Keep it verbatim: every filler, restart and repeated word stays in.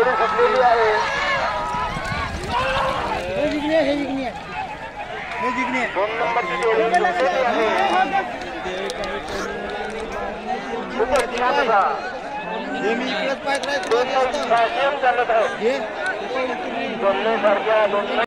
जोडी सुटलेली आहे. दोन नंबरची जोडी सुटलेली आहे. खूपच छान असा दोन चालत आहे. दोन सारख्या दोन